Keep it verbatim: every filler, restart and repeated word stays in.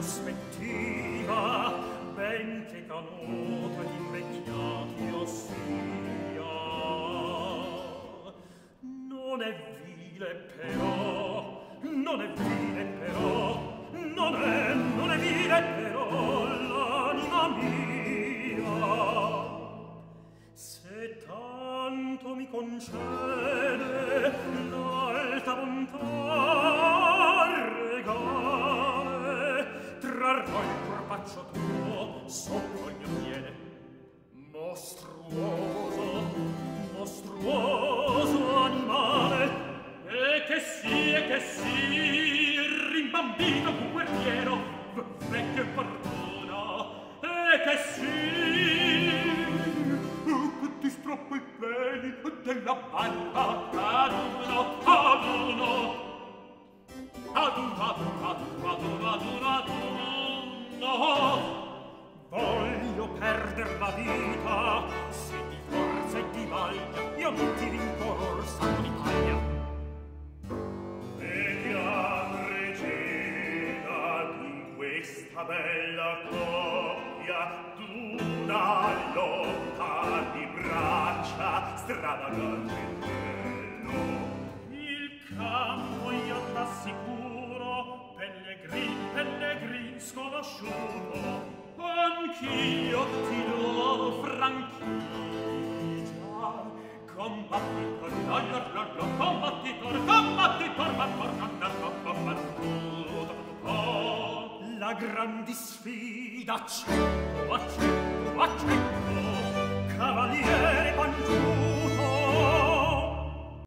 prospettiva, benché canota di invecchiati io sia. Non è vile però, non è vile però, non è, non è vile però l'anima mia. Se tanto mi concede l'alta bontà regale, trarrò il corpaccio tuo sotto il mio piede. Mostruoso, mostruoso animale, e che sì, e che sì, rimbambito guerriero, vecchio e perdona, e che sì, che ti stroppo i peli della barba ad uno, ad uno, ad uno, ad uno, ad uno, ad uno, ad uno, ad uno. Voglio perder la vita, se di forza e di vaglia io non ti rincorro, santo d'Italia. Vediam, regina, in questa bella coppia d'una lotta di braccia stravagante e bello. Il campo io t'assicuro, pellegrin, pellegrin sconosciuto, anch'io ti do franchigia. Combattitor, la la la la, combattitor, combattitor, ma tornata combattuto. Oh, la grandi sfida accetto, accetto, accetto, cavaliere Pangiù.